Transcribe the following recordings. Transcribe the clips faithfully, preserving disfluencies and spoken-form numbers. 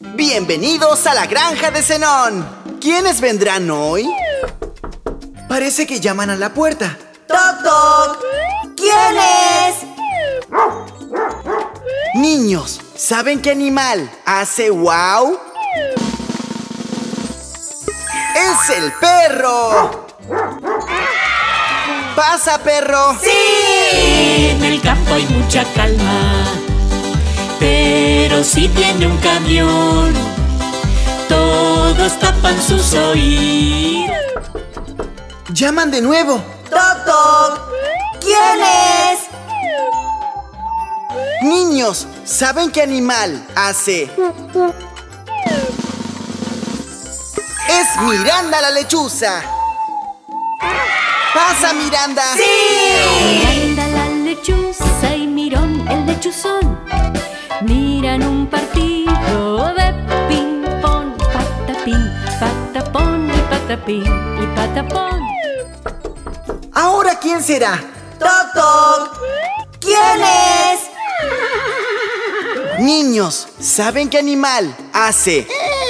Bienvenidos a la granja de Zenón. ¿Quiénes vendrán hoy? Parece que llaman a la puerta. ¡Toc, toc! ¿Quién es? Niños, ¿saben qué animal hace wow? ¡Es el perro! ¡Pasa, perro! ¡Sí! En el campo hay mucha calma, pero si viene un camión, todos tapan sus oídos. ¡Llaman de nuevo! ¡Toc, toc! ¿Quién es? Niños, ¿saben qué animal hace? ¡Es Miranda la lechuza! ¡Pasa, Miranda! ¡Sí! Miranda la lechuza y Mirón el lechuzón miran un partido de ping-pong. Patapín, patapón y patapín y patapón. ¿Ahora quién será? ¡Toc, toc! ¿Quién es? Niños, ¿saben qué animal hace?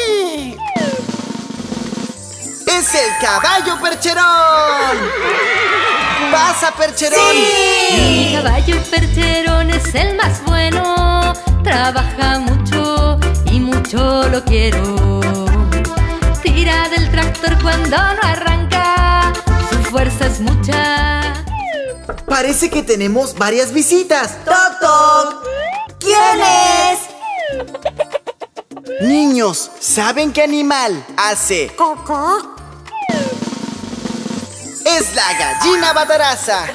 ¡Es el caballo percherón! ¡Pasa, percherón! Mi caballo percherón es el más bueno. Trabaja mucho y mucho lo quiero. Tira del tractor cuando no arranca. Su fuerza es mucha. Parece que tenemos varias visitas. ¡Toc, toc! ¿Quién es? Niños, ¿saben qué animal hace? ¿Coco? ¡Es la gallina bataraza!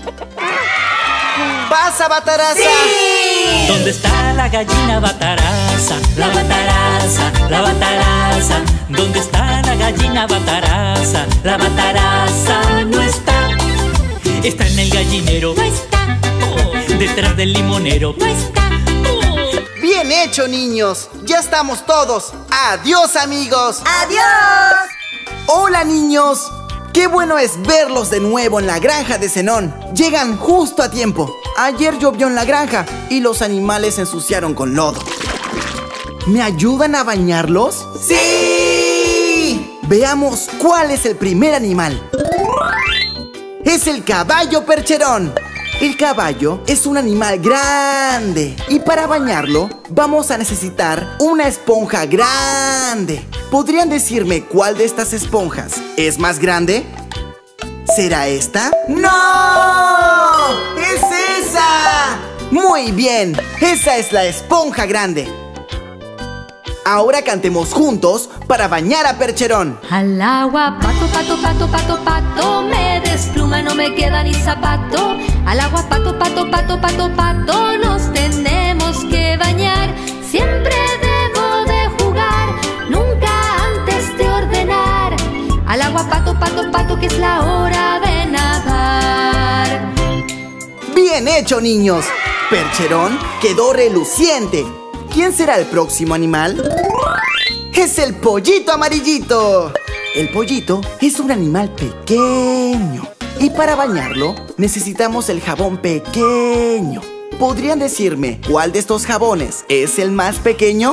¡Pasa, bataraza! ¡Sí! ¿Dónde está la gallina bataraza? La bataraza, la bataraza. ¿Dónde está la gallina bataraza? La bataraza no está. Está en el gallinero. No está, Oh, detrás del limonero. no está. Oh. ¡Bien hecho, niños! ¡Ya estamos todos! ¡Adiós, amigos! ¡Adiós! ¡Hola, niños! ¡Qué bueno es verlos de nuevo en la granja de Zenón! Llegan justo a tiempo. Ayer llovió en la granja y los animales se ensuciaron con lodo. ¿Me ayudan a bañarlos? ¡Sí! Veamos cuál es el primer animal. ¡Es el caballo percherón! El caballo es un animal grande y para bañarlo vamos a necesitar una esponja grande. ¿Podrían decirme cuál de estas esponjas es más grande? ¿Será esta? ¡No! ¡Es esa! Muy bien, esa es la esponja grande. Ahora cantemos juntos para bañar a Percherón. Al agua, pato, pato, pato, pato, pato, me despluma, no me queda ni zapato. Al agua, pato, pato, pato, pato, pato, nos tenemos que bañar. Siempre debo de jugar, nunca antes de ordenar. Al agua, pato, pato, pato, que es la hora de nadar. Bien hecho, niños. Percherón quedó reluciente. ¿Quién será el próximo animal? ¡Es el pollito amarillito! El pollito es un animal pequeño y para bañarlo necesitamos el jabón pequeño. ¿Podrían decirme cuál de estos jabones es el más pequeño?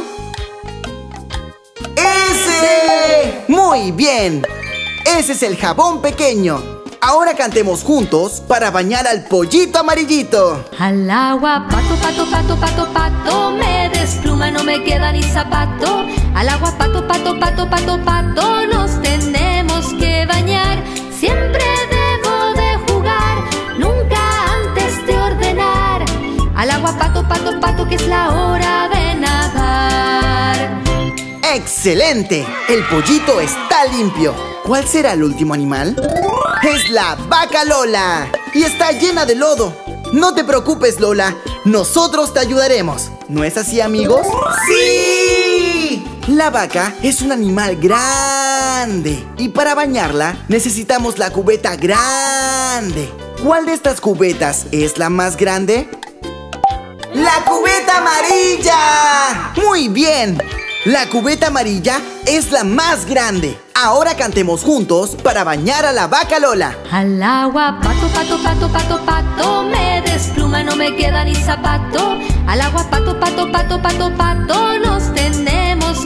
¡Ese! ¡Muy bien! Ese es el jabón pequeño. Ahora cantemos juntos para bañar al pollito amarillito. Al agua, pato, pato, pato, pato, pato, me despluma, no me queda ni zapato. Al agua, pato, pato, pato, pato, pato, nos tenemos que bañar. Siempre debo de jugar, nunca antes de ordenar. Al agua, pato, pato, pato, que es la hora de nadar. ¡Excelente! El pollito está limpio. ¿Cuál será el último animal? ¡Es la vaca Lola! Y está llena de lodo. No te preocupes, Lola. Nosotros te ayudaremos. ¿No es así, amigos? ¡Sí! La vaca es un animal grande. Y para bañarla necesitamos la cubeta grande. ¿Cuál de estas cubetas es la más grande? ¡La cubeta amarilla! ¡Muy bien! La cubeta amarilla es la más grande. Ahora cantemos juntos para bañar a la vaca Lola. Al agua, pato, pato, pato, pato, pato, me despluma, no me queda ni zapato. Al agua, pato, pato, pato, pato, pato, nos tenemos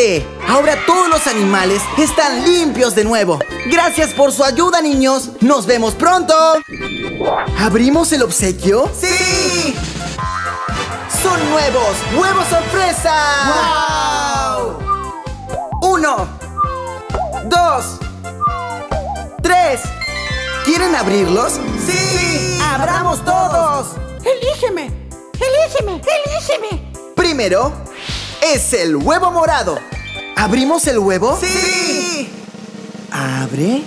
¡Excelente! Ahora todos los animales están limpios de nuevo. Gracias por su ayuda, niños. ¡Nos vemos pronto! ¿Abrimos el obsequio? ¡Sí! ¡Son nuevos! ¡Huevos sorpresa! ¡Wow! Uno, dos, tres. ¿Quieren abrirlos? ¡Sí! ¡Abramos todos! ¡Elígeme! ¡Elígeme! ¡Elígeme! Primero es el huevo morado. ¿Abrimos el huevo? ¡Sí! Abre.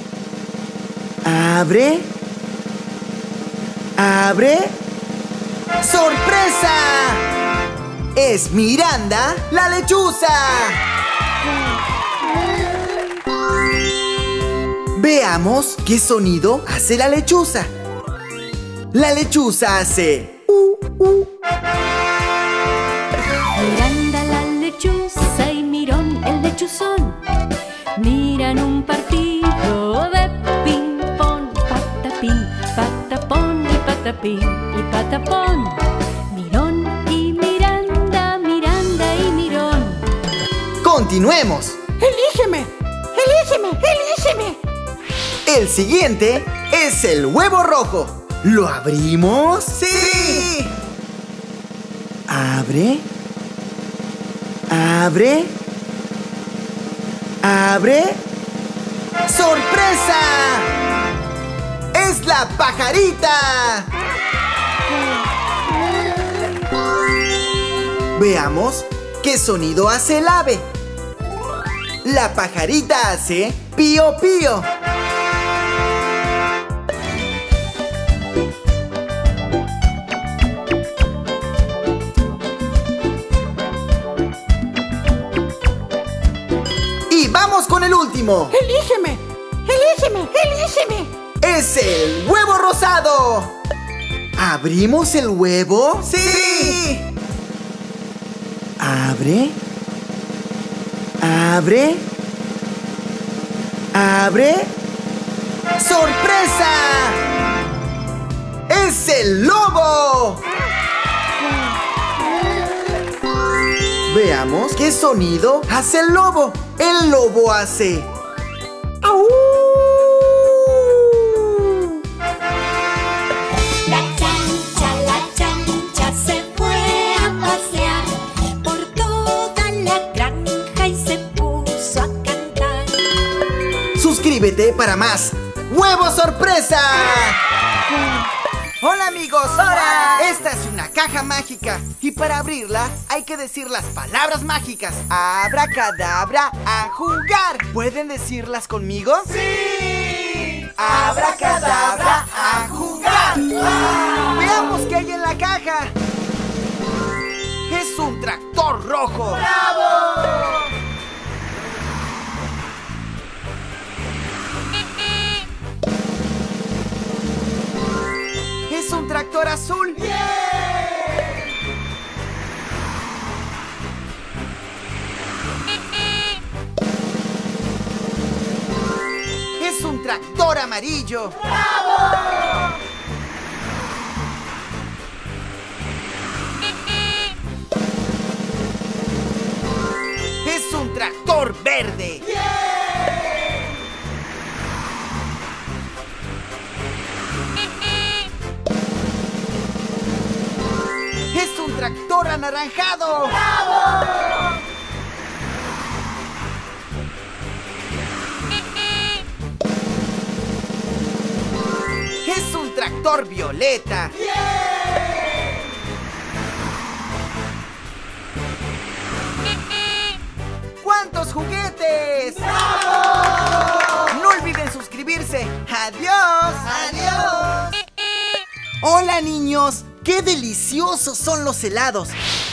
Abre. Abre. ¡Sorpresa! Es Miranda, la lechuza. Veamos qué sonido hace la lechuza. La lechuza hace uh, uh. Miranda la lechuza y Mirón el lechuzón miran un partido de ping-pong, patapín, patapón y patapín y patapón. Mirón y Miranda, Miranda y Mirón. Continuemos. ¡Elígeme! ¡Elígeme! ¡Elígeme! El siguiente es el huevo rojo. ¿Lo abrimos? ¡Sí! Abre. Abre. Abre. ¡Sorpresa! ¡Es la pajarita! Veamos qué sonido hace el ave. La pajarita hace pío pío. Y vamos con el último. ¡Elígeme! ¡Elígeme! ¡Elígeme! Es el huevo rosado. ¿Abrimos el huevo? ¡Sí! Abre. Abre. Abre. ¡Sorpresa! ¡Es el lobo! Veamos qué sonido hace el lobo. El lobo hace ¡au! La chancha, la chancha se fue a pasear por toda la granja y se puso a cantar. Suscríbete para más ¡Huevo sorpresa! Hola amigos, ¡Hola! Esta es una caja mágica y para abrirla hay que decir las palabras mágicas. Abracadabra, a jugar. ¿Pueden decirlas conmigo? ¡Sí! ¡Abracadabra, a jugar! Veamos qué hay en la caja. Es un tractor rojo. ¡Bravo! Es un tractor azul. Es un tractor amarillo. ¡Bravo! Es un tractor verde. Es un tractor anaranjado. ¡Bravo! Es un tractor violeta. ¡Cuántos juguetes! ¡Bravo! No olviden suscribirse. ¡Adiós! ¡Adiós! Hola niños, qué deliciosos son los helados.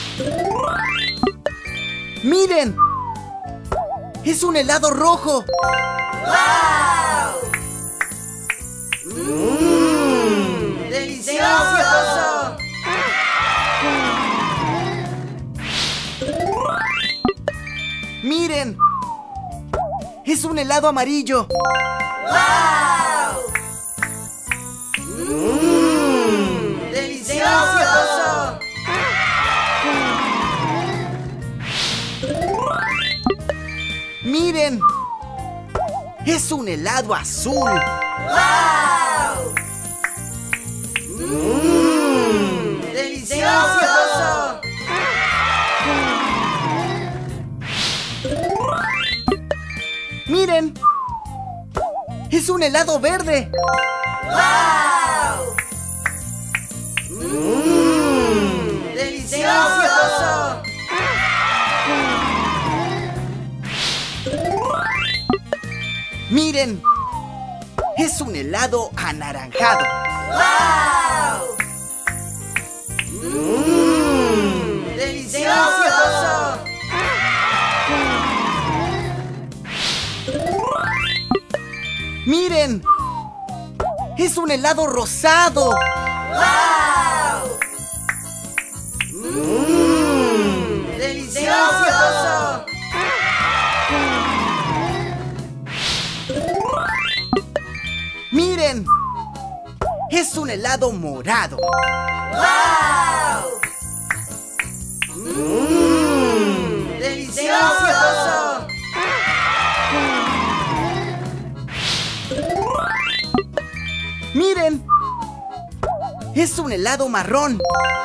Miren, es un helado rojo. ¡Wow! ¡Mmm! ¡Delicioso! Miren, es un helado amarillo. ¡Wow! ¡Mmm! ¡Delicioso! ¡Miren! ¡Es un helado azul! ¡Wow! ¡Mmm! ¡Delicioso! ¡Miren! ¡Es un helado verde! ¡Wow! ¡Mmm! ¡Delicioso! ¡Miren! ¡Es un helado anaranjado! ¡Wow! ¡Mmm! ¡Delicioso! ¡Miren! ¡Es un helado rosado! ¡Wow! ¡Mmm! ¡Delicioso! ¡Miren! ¡Es un helado morado! ¡Wow! ¡Mmm! ¡Delicioso! ¡Miren! ¡Es un helado marrón!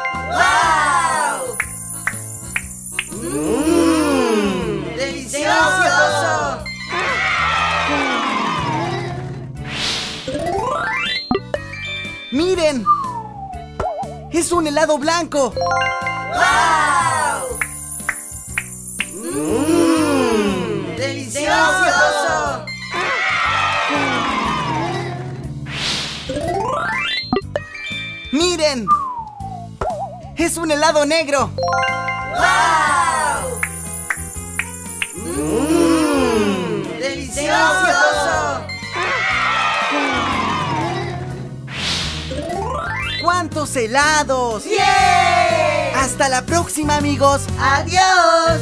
¡Wow! ¡Mmm! ¡Delicioso! ¡Miren! ¡Es un helado blanco! ¡Wow! ¡Mmm! ¡Delicioso! ¡Miren! ¡Es un helado negro! ¡Wow! ¡Mmm! ¡Delicioso! ¡Cuántos helados! ¡Bien! ¡Hasta la próxima, amigos! ¡Adiós!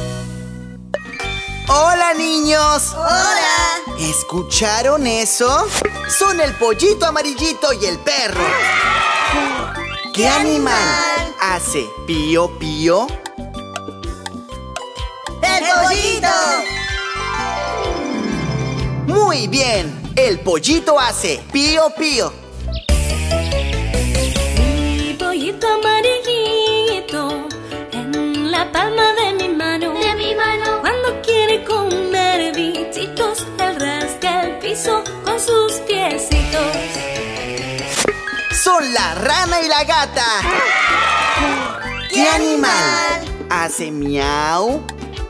¡Hola, niños! ¡Hola! ¿Escucharon eso? Son el pollito amarillito y el perro. ¿Qué animal hace pío pío? ¡El pollito! Muy bien, el pollito hace pío pío. Mi pollito amarillito en la palma de mi mano. De mi mano. Cuando quiere comer bichitos, él rasca el piso con sus piecitos. Son la rana y la gata. ¿Qué animal hace miau?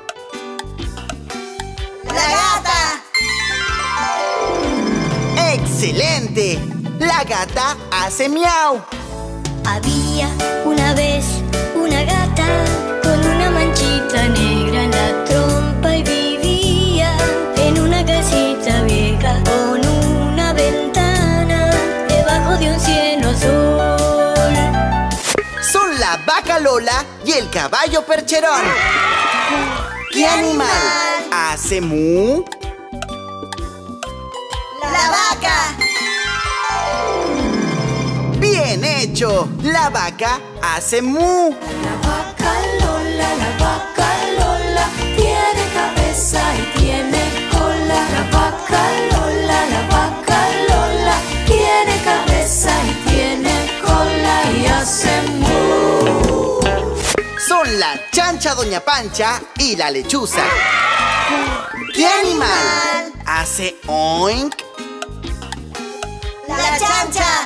¡La gata! ¡Excelente! La gata hace miau. Había una vez una gata con una manchita negra en la trompa y vivía en una casita vieja con una ventana debajo de un cielo azul. Son la vaca Lola y el caballo Percherón. ¿Qué animal hace mu? ¡La vaca! ¡Bien hecho! La vaca hace mu. La vaca Lola, la vaca Lola, tiene cabeza y tiene cola. La vaca Lola, la vaca Lola, tiene cabeza y tiene cola y hace mu. Son la chancha Doña Pancha y la lechuza. ¿Qué animal hace oink? ¡La chancha!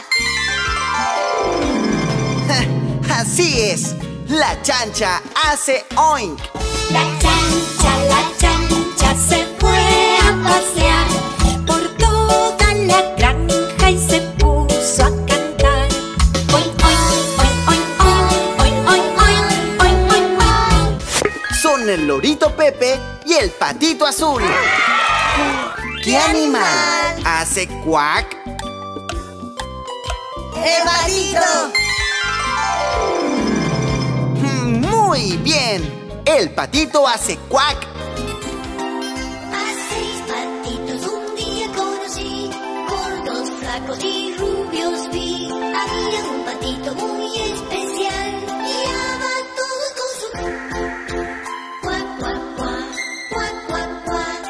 Así es, la chancha hace oink. La chancha, la chancha se fue a pasear por toda la granja y se puso a cantar. Oink, oink, oink, oink, oink, oink, oink, oink, oink, oink. Son el lorito Pepe y el patito azul. ¿Qué animal hace cuac? ¡El patito! Muy bien, el patito hace cuac. A seis patitos un día conocí, gordos, flacos y rubios vi. Había un patito muy especial, guiaba a todos con su cuac, cuac, cuac, cuac, cuac, cuac.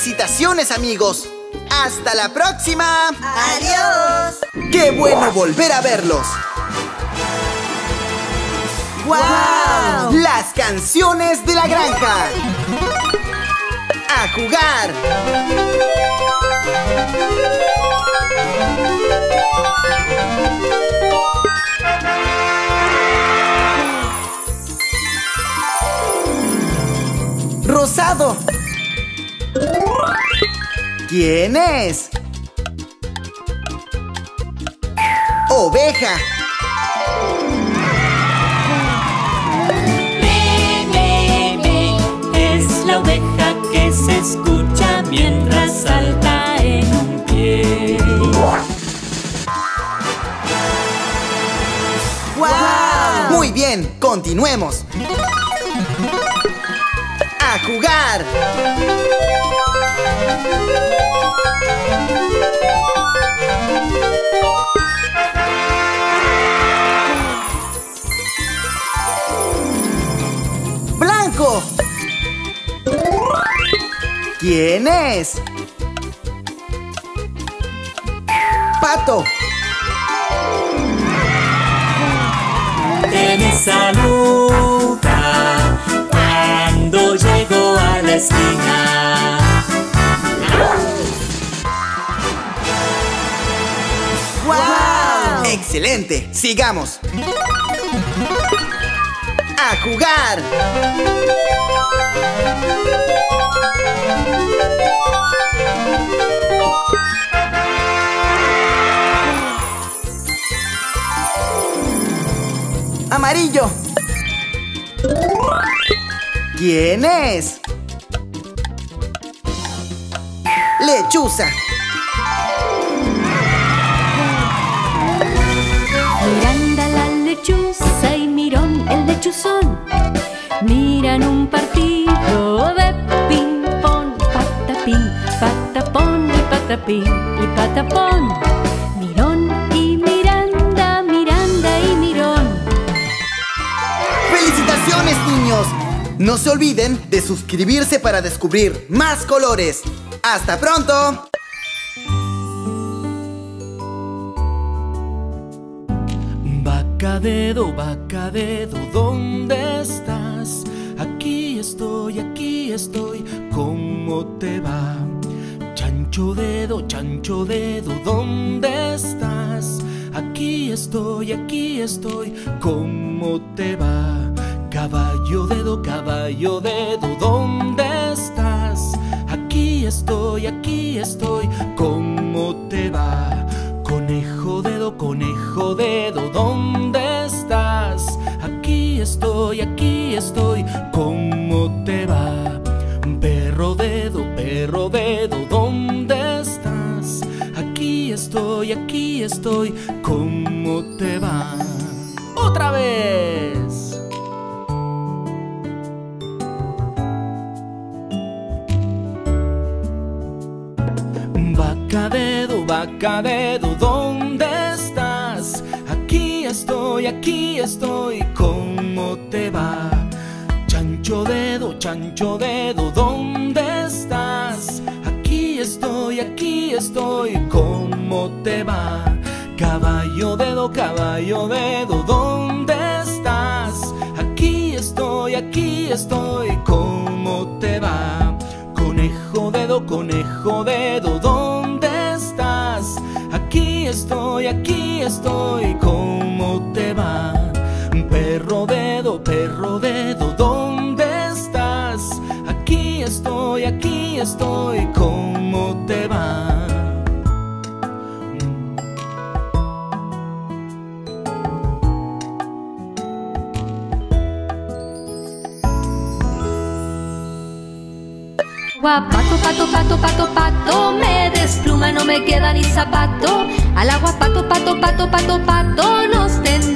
¡Felicitaciones, amigos! ¡Hasta la próxima! ¡Adiós! ¡Qué bueno volver a verlos! ¡Guau! ¡Las canciones de la granja! ¡A jugar! ¡Rosado! ¿Quién es? ¡Oveja! Me, me, me, es la oveja que se escucha mientras salta en un pie. ¡Guau! Muy bien, continuemos. ¡A jugar! ¡Blanco! ¿Quién es? Pato. Que me saluda cuando llego a la esquina. ¡Guau! ¡Excelente! ¡Sigamos! ¡A jugar! Amarillo. ¿Quién es? Lechuza. Miranda la lechuza y Mirón el lechuzón miran un partido de ping-pong. Patapín, patapón y patapín y patapón. Mirón y Miranda, Miranda y Mirón. ¡Felicitaciones, niños! No se olviden de suscribirse para descubrir más colores. ¡Hasta pronto! Vacadedo, vacadedo, ¿dónde estás? Aquí estoy, aquí estoy, ¿cómo te va? Chancho dedo, chancho dedo, ¿dónde estás? Aquí estoy, aquí estoy, ¿cómo te va? Caballo dedo, caballo dedo, ¿dónde estás? Aquí estoy, aquí estoy, ¿cómo te va? Conejo dedo, conejo dedo, ¿dónde estás? Aquí estoy, aquí estoy, ¿cómo te va? Perro dedo, perro dedo, ¿dónde estás? Aquí estoy, aquí estoy, ¿cómo te va? ¡Otra vez! Vacadedo, vacadedo, ¿dónde estás? Aquí estoy, aquí estoy, ¿cómo te va? Chancho dedo, chancho dedo, ¿dónde estás? Aquí estoy, aquí estoy, ¿cómo te va? Caballo dedo, caballo dedo, ¿dónde estás? Aquí estoy, aquí estoy, ¿cómo te va? Conejo dedo, conejo dedo, ¿dónde estás? Aquí estoy, aquí estoy, ¿cómo te va? Perro dedo, perro dedo, ¿dónde estás? Aquí estoy, aquí estoy, ¿cómo te va? Pato, pato, pato, pato, pato, me despluma, no me queda ni zapato. Al agua, pato, pato, pato, pato, pato, nos tenemos